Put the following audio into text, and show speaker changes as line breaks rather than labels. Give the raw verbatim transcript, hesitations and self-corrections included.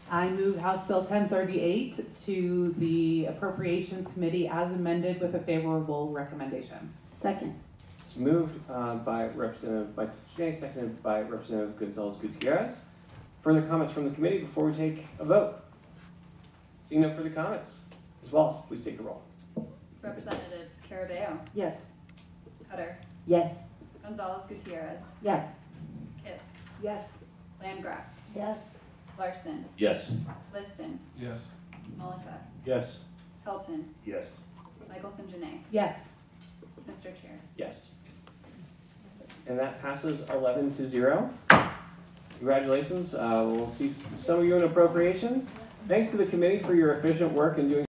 I move House Bill ten thirty-eight to the Appropriations Committee as amended with a favorable recommendation.
Second.
It's moved uh, by Representative Mike Jay, seconded by Representative Gonzalez Gutierrez. Further comments from the committee before we take a vote? Seeing no further comments, Miz Wallace, please take the roll.
Representatives Carabeo,
Yes.
Cutter,
Yes.
Gonzalez Gutierrez,
Yes.
Kipp,
Yes.
Landgraf,
Yes.
Larson,
Yes.
Liston,
Yes.
Malika,
Yes.
Helton,
Yes.
Michelson Janae,
Yes.
Mister Chair.
Yes. And that passes eleven to zero. Congratulations. Uh, we'll see some of you in appropriations. Thanks to the committee for your efficient work in doing